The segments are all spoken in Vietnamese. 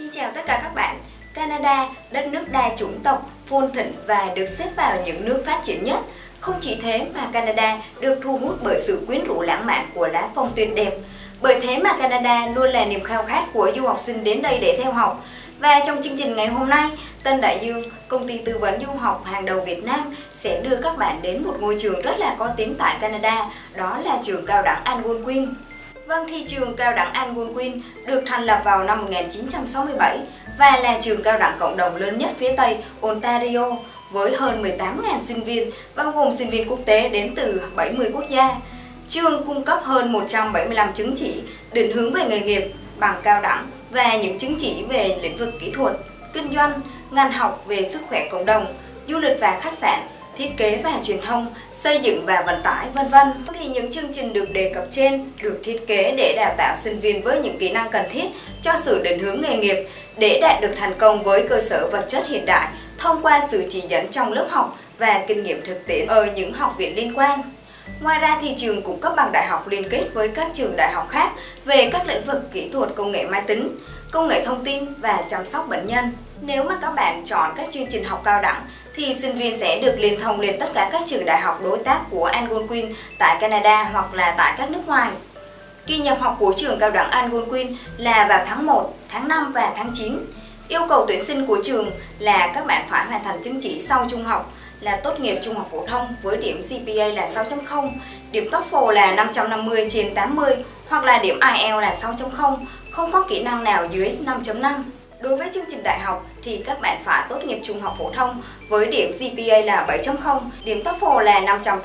chào tất cả các bạn. Canada, đất nước đa chủng tộc, phồn thịnh và được xếp vào những nước phát triển nhất. Không chỉ thế mà Canada được thu hút bởi sự quyến rũ lãng mạn của lá phong tuyệt đẹp. Bởi thế mà Canada luôn là niềm khao khát của du học sinh đến đây để theo học. Và trong chương trình ngày hôm nay, Tân Đại Dương, công ty tư vấn du học hàng đầu Việt Nam sẽ đưa các bạn đến một ngôi trường rất là có tiếng tại Canada, đó là trường cao đẳng Algonquin. Vâng, thì trường cao đẳng Algonquin được thành lập vào năm 1967 và là trường cao đẳng cộng đồng lớn nhất phía Tây Ontario với hơn 18.000 sinh viên, bao gồm sinh viên quốc tế đến từ 70 quốc gia. Trường cung cấp hơn 175 chứng chỉ định hướng về nghề nghiệp, bằng cao đẳng và những chứng chỉ về lĩnh vực kỹ thuật, kinh doanh, ngành học về sức khỏe cộng đồng, du lịch và khách sạn, thiết kế và truyền thông, xây dựng và vận tải, vân vân. Thì những chương trình được đề cập trên được thiết kế để đào tạo sinh viên với những kỹ năng cần thiết cho sự định hướng nghề nghiệp để đạt được thành công với cơ sở vật chất hiện đại thông qua sự chỉ dẫn trong lớp học và kinh nghiệm thực tiễn ở những học viện liên quan. Ngoài ra thì trường cũng cấp bằng đại học liên kết với các trường đại học khác về các lĩnh vực kỹ thuật công nghệ máy tính, công nghệ thông tin và chăm sóc bệnh nhân. Nếu mà các bạn chọn các chương trình học cao đẳng thì sinh viên sẽ được liên thông lên tất cả các trường đại học đối tác của Algonquin tại Canada hoặc là tại các nước ngoài. Kỳ nhập học của trường cao đẳng Algonquin là vào tháng 1, tháng 5 và tháng 9. Yêu cầu tuyển sinh của trường là các bạn phải hoàn thành chứng chỉ sau trung học là tốt nghiệp trung học phổ thông với điểm GPA là 6.0, điểm TOEFL là 550/80 hoặc là điểm IELTS là 6.0, không có kỹ năng nào dưới 5.5. Đối với chương trình đại học thì các bạn phải tốt nghiệp trung học phổ thông với điểm GPA là 7.0, điểm TOEFL là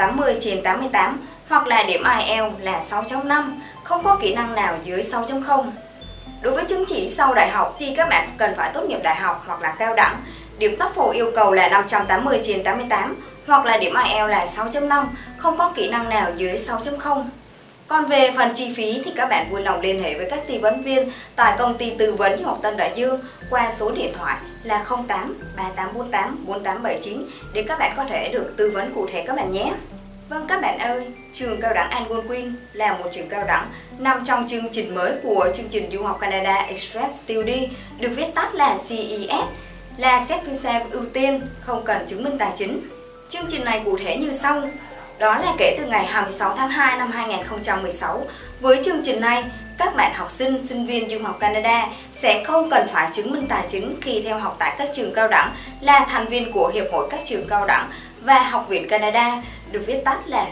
580/88 hoặc là điểm IELTS là 6.5, không có kỹ năng nào dưới 6.0. Đối với chứng chỉ sau đại học thì các bạn cần phải tốt nghiệp đại học hoặc là cao đẳng. Điểm TOEFL yêu cầu là 580/88 hoặc là điểm IELTS là 6.5, không có kỹ năng nào dưới 6.0. Còn về phần chi phí thì các bạn vui lòng liên hệ với các tư vấn viên tại công ty tư vấn du học Tân Đại Dương qua số điện thoại là 08 3848 4879 để các bạn có thể được tư vấn cụ thể các bạn nhé. Vâng các bạn ơi, trường cao đẳng Algonquin là một trường cao đẳng nằm trong chương trình mới của chương trình du học Canada Express Study, được viết tắt là CES, là xét visa ưu tiên, không cần chứng minh tài chính. Chương trình này cụ thể như sau. Đó là kể từ ngày 26 tháng 2 năm 2016, với chương trình này, các bạn học sinh, sinh viên du học Canada sẽ không cần phải chứng minh tài chính khi theo học tại các trường cao đẳng, là thành viên của Hiệp hội các trường cao đẳng và Học viện Canada, được viết tắt là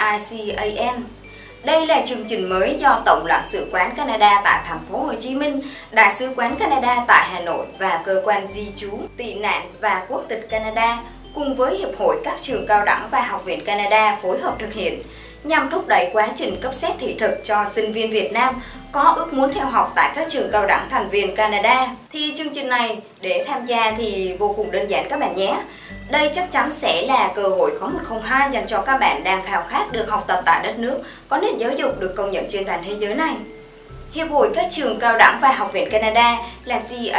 CICAN. Đây là chương trình mới do Tổng lãnh sự quán Canada tại thành phố Hồ Chí Minh, Đại sứ quán Canada tại Hà Nội và Cơ quan Di trú, tị nạn và quốc tịch Canada cùng với Hiệp hội các trường cao đẳng và Học viện Canada phối hợp thực hiện, nhằm thúc đẩy quá trình cấp xét thị thực cho sinh viên Việt Nam có ước muốn theo học tại các trường cao đẳng thành viên Canada. Thì chương trình này để tham gia thì vô cùng đơn giản các bạn nhé. Đây chắc chắn sẽ là cơ hội có 102 dành cho các bạn đang khao khát được học tập tại đất nước có nền giáo dục được công nhận trên toàn thế giới này. Hiệp hội các trường cao đẳng và Học viện Canada là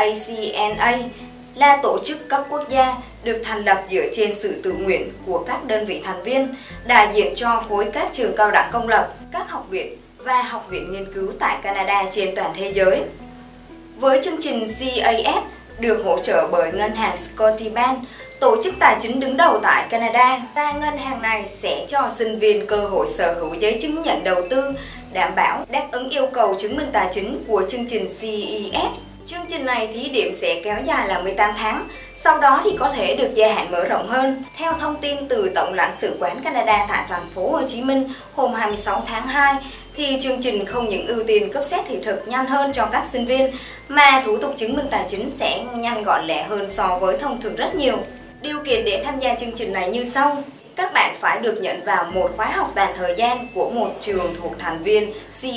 CACNA là tổ chức cấp quốc gia được thành lập dựa trên sự tự nguyện của các đơn vị thành viên, đại diện cho khối các trường cao đẳng công lập, các học viện và học viện nghiên cứu tại Canada trên toàn thế giới. Với chương trình CAS được hỗ trợ bởi ngân hàng Scotiabank, tổ chức tài chính đứng đầu tại Canada, và ngân hàng này sẽ cho sinh viên cơ hội sở hữu giấy chứng nhận đầu tư đảm bảo đáp ứng yêu cầu chứng minh tài chính của chương trình CES. Chương trình này thí điểm sẽ kéo dài là 18 tháng, sau đó thì có thể được gia hạn mở rộng hơn. Theo thông tin từ Tổng lãnh sự quán Canada tại thành phố Hồ Chí Minh hôm 26 tháng 2, thì chương trình không những ưu tiên cấp xét thị thực nhanh hơn cho các sinh viên, mà thủ tục chứng minh tài chính sẽ nhanh gọn lẹ hơn so với thông thường rất nhiều. Điều kiện để tham gia chương trình này như sau. Các bạn phải được nhận vào một khóa học toàn thời gian của một trường thuộc thành viên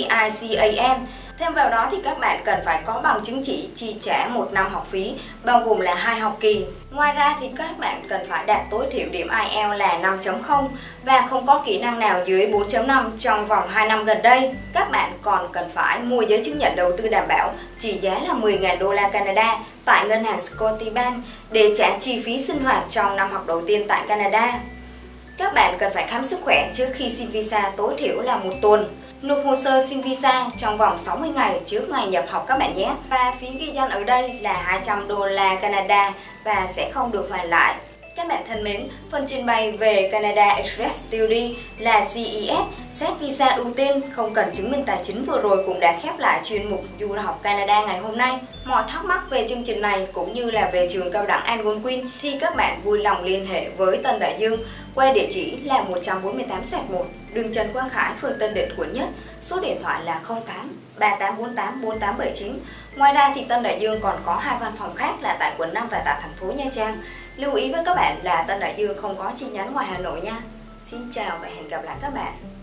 CICAN. Thêm vào đó thì các bạn cần phải có bằng chứng chỉ chi trả 1 năm học phí, bao gồm là 2 học kỳ. Ngoài ra thì các bạn cần phải đạt tối thiểu điểm IELTS là 5.0 và không có kỹ năng nào dưới 4.5 trong vòng 2 năm gần đây. Các bạn còn cần phải mua giấy chứng nhận đầu tư đảm bảo trị giá là 10.000 đô la Canada tại ngân hàng Scotiabank để trả chi phí sinh hoạt trong năm học đầu tiên tại Canada. Các bạn cần phải khám sức khỏe trước khi xin visa tối thiểu là 1 tuần. Nộp hồ sơ xin visa trong vòng 60 ngày trước ngày nhập học các bạn nhé. Và phí ghi danh ở đây là 200 đô la Canada và sẽ không được hoàn lại. Các bạn thân mến, phần trình bày về Canada Express Study là CES, xét visa ưu tiên, không cần chứng minh tài chính vừa rồi cũng đã khép lại chuyên mục du học Canada ngày hôm nay. Mọi thắc mắc về chương trình này cũng như là về trường cao đẳng Algonquin thì các bạn vui lòng liên hệ với Tân Đại Dương qua địa chỉ là 148/1 đường Trần Quang Khải, phường Tân Định, quận Nhất, số điện thoại là 08 3848 4879. Ngoài ra thì Tân Đại Dương còn có 2 văn phòng khác là tại quận 5 và tại thành phố Nha Trang. Lưu ý với các bạn là Tân Đại Dương không có chi nhánh ngoài Hà Nội nha. Xin chào và hẹn gặp lại các bạn.